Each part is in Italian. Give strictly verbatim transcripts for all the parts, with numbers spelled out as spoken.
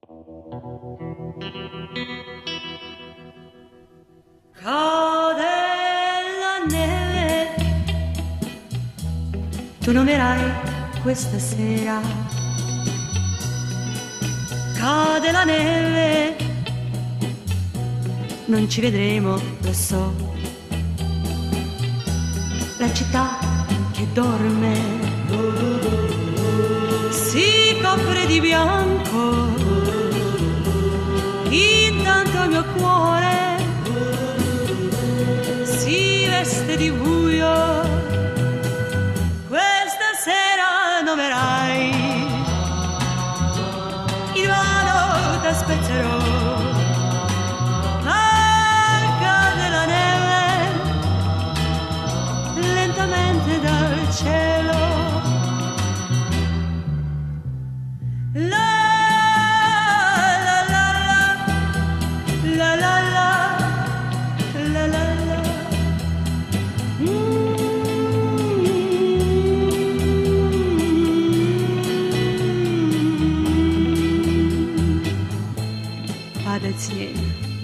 Cade la neve, tu non verrai questa sera. Cade la neve, non ci vedremo, lo so. La città che dorme si copre di bianco, intanto il mio cuore si veste di buio. Questa sera non verrai, invano t'aspetterò. Cade la neve lentamente dal cielo. La la la la la la la la la la. Падать снег.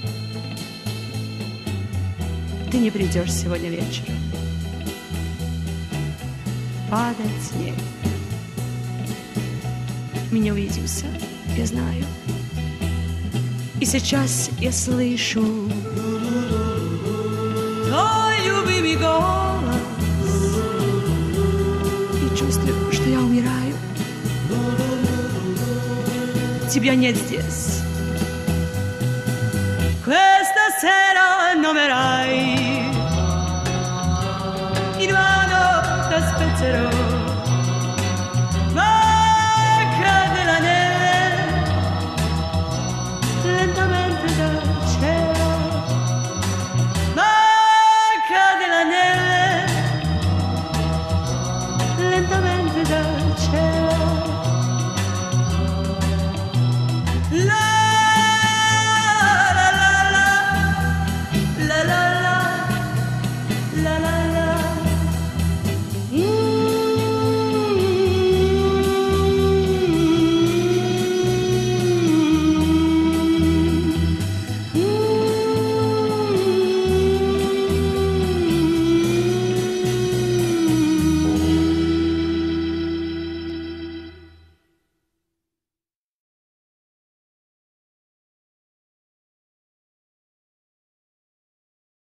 Ты не придешь сегодня вечером. Падает снег. Мы не увидимся, я знаю. И сейчас я слышу твой любимый голос и чувствую, что я умираю. Тебя нет здесь. Questa sera non verrai.